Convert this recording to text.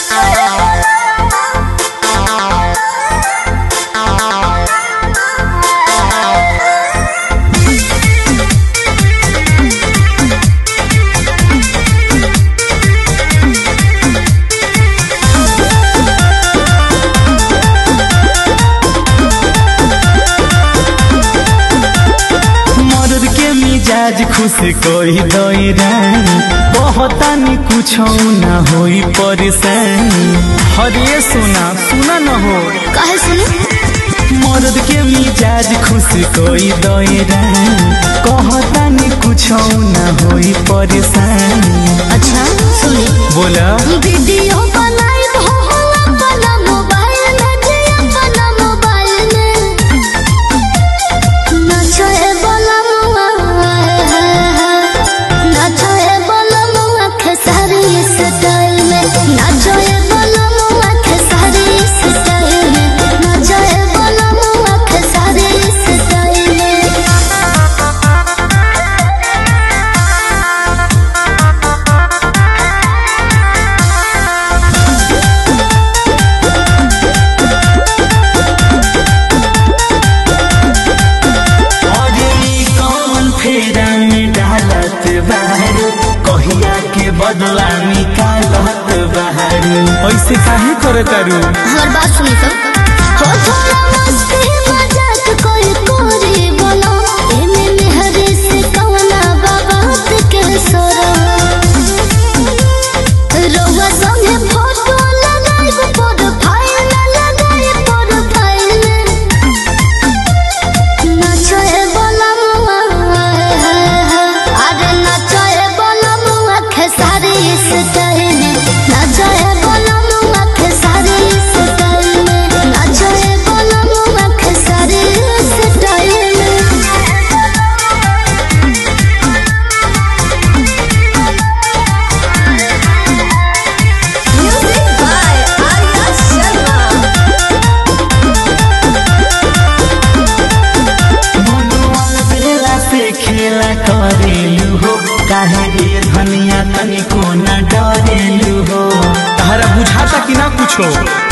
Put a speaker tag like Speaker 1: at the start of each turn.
Speaker 1: आज खुश कोई दई बहुता नी कुछ ना होई परेशानी। हरे सुना सुना न हो
Speaker 2: काहे सुनी
Speaker 1: मर्द के मिजाज खुश कोई दई कहता नी कुछ ना होई परेशानी।
Speaker 2: अच्छा सुनी
Speaker 1: बोला
Speaker 2: वीडियो बनाई हो अपना मोबाइल में जे अपना मोबाइल में नचे बोला नचे बोला खेसारी स्टाइल में नचे बोला खेसारी स्टाइल में नचे बोला खेसारी स्टाइल में।
Speaker 1: कहिया के बदला निकालत बाहर ऐसे काहे करे तारू।
Speaker 2: हर बात सुनी तो हो थोड़ा मस्ती मजाक कोई कोरी बोलो एमे मेहरे से कवना बात के सोरो रोवा संगे फोटो लगाई प्रोफाइल लगाई प्रोफाइल नचे बोला अरे नचे बोला खेसारी स्टाइल में नचे बोला खेसारी स्टाइल में नचे बोला खेसारी स्टाइल में। Music by Arya Sharma.
Speaker 1: बेला से खेला करेलू हो काहे ये धनिया तनिको न डरेलू हो। तहरा बुझाता कि ना कुछो।